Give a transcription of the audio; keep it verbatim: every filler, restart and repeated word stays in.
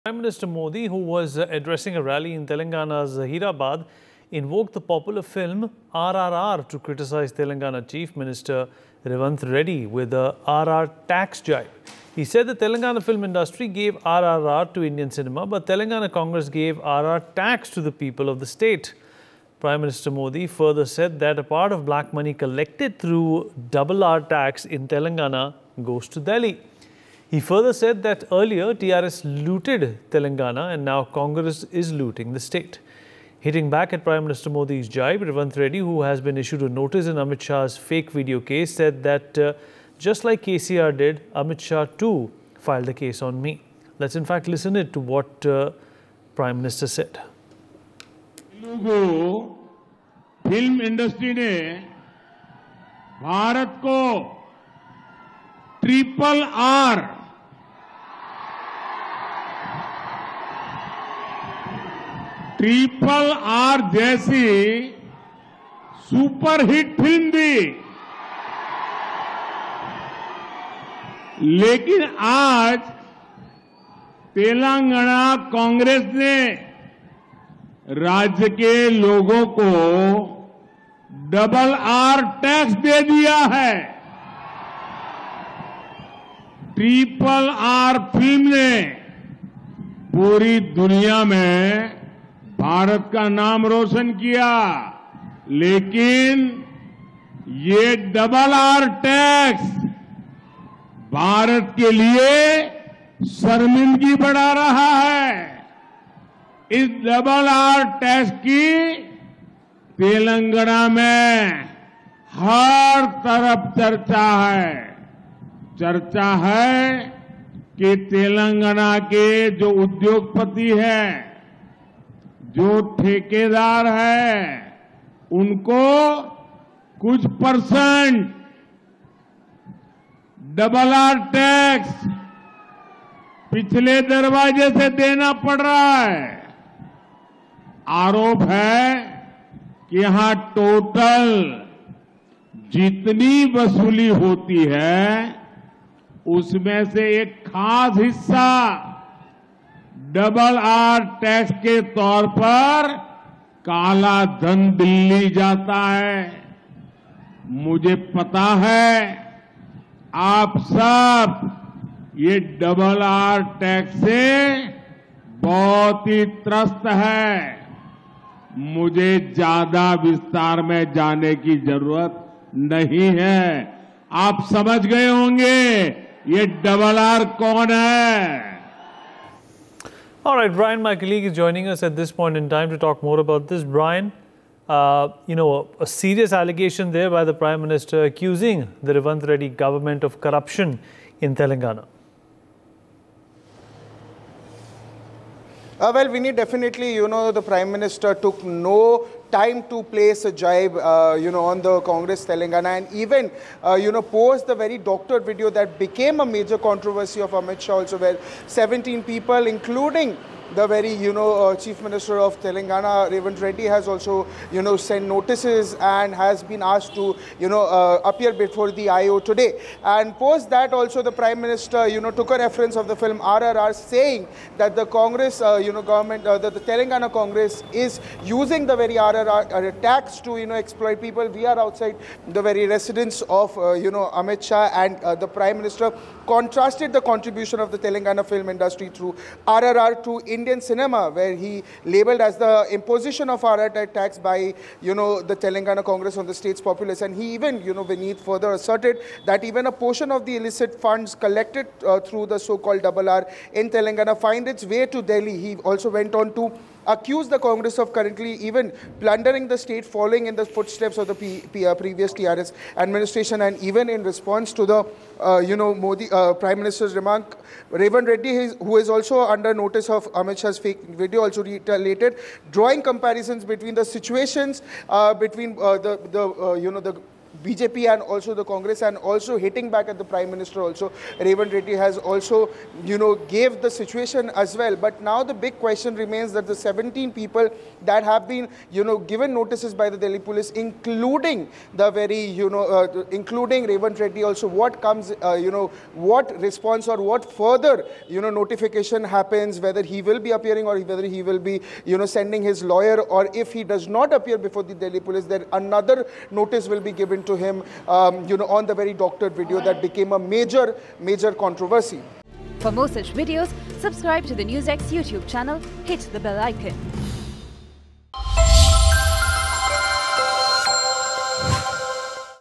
Prime Minister Modi, who was addressing a rally in Telangana's Hyderabad, invoked the popular film R R R to criticize Telangana Chief Minister Revanth Reddy with a R R tax jibe. He said the Telangana film industry gave R R R to Indian cinema, but Telangana Congress gave R R tax to the people of the state. Prime Minister Modi further said that a part of black money collected through double R tax in Telangana goes to Delhi. He further said that earlier T R S looted Telangana and now Congress is looting the state. Hitting back at Prime Minister Modi's jibe, Revanth Reddy, who has been issued a notice in Amit Shah's fake video case, said that uh, just like K C R did, Amit Shah too filed a case on me. Let's in fact listen it to what uh, Prime Minister said. Film industry ने भारत को triple R triple R जैसी film फिल्म दी, लेकिन आज तेलंगाना कांग्रेस ने राज्य के लोगों को डबल आर टैक्स दे दिया है। ट्रिपल आर फिल्म ने पूरी दुनिया में भारत का नाम रोशन किया, लेकिन ये डबल आर टैक्स भारत के लिए शर्मिंदगी बढ़ा रहा है। इस डबल आर टैक्स की तेलंगाना में हर तरफ चर्चा है। चर्चा है कि तेलंगाना के जो उद्योगपति हैं, जो ठेकेदार हैं, उनको कुछ परसेंट डबल आर टैक्स पिछले दरवाजे से देना पड़ रहा है। आरोप है कि यहां टोटल जितनी वसूली होती है उसमें से एक खास हिस्सा डबल आर टैक्स के तौर पर काला धन दिल्ली जाता है। मुझे पता है आप सब ये डबल आर टैक्स से बहुत ही त्रस्त है। मुझे ज्यादा विस्तार में जाने की जरूरत नहीं है। आप समझ गए होंगे ये डबल आर कौन है। All right, Brian, my colleague, is joining us at this point in time to talk more about this. Brian, uh, you know, a, a serious allegation there by the Prime Minister accusing the Revanth Reddy government of corruption in Telangana. Uh, well, Vinny, definitely, you know, the Prime Minister took no time to place a jibe, uh, you know, on the Congress Telangana, and even, uh, you know, posed the very doctored video that became a major controversy of Amit Shah also, where seventeen people, including the very, you know, uh, Chief Minister of Telangana, Revanth Reddy, has also, you know, sent notices and has been asked to, you know, uh, appear before the I O today. And post that also, the Prime Minister, you know, took a reference of the film R R R, saying that the Congress, uh, you know, government, uh, the, the Telangana Congress is using the very R R R uh, tax to, you know, exploit people. We are outside the very residence of, uh, you know, Amit Shah, and uh, the Prime Minister contrasted the contribution of the Telangana film industry through R R R to Indian cinema, where he labeled as the imposition of R R R tax by, you know, the Telangana Congress on the state's populace. And he even, you know, Vineet further asserted that even a portion of the illicit funds collected uh, through the so-called double R in Telangana find its way to Delhi. He also went on to accused the Congress of currently even plundering the state, following in the footsteps of the P, P, uh, previous T R S administration. And even in response to the, uh, you know, Modi uh, Prime Minister's remark, Revanth Reddy, who is also under notice of Amit Shah's fake video, also retaliated, drawing comparisons between the situations uh, between uh, the, the uh, you know, the B J P and also the Congress, and also hitting back at the Prime Minister also. Revanth Reddy has also, you know, gave the situation as well. But now the big question remains that the seventeen people that have been, you know, given notices by the Delhi police, including the very, you know, uh, including Revanth Reddy also, what comes, uh, you know, what response or what further, you know, notification happens, whether he will be appearing or whether he will be, you know, sending his lawyer, or if he does not appear before the Delhi police, then another notice will be given to him, um, you know, on the very doctored video that became a major, major controversy. For more such videos, subscribe to the NewsX YouTube channel, hit the bell icon.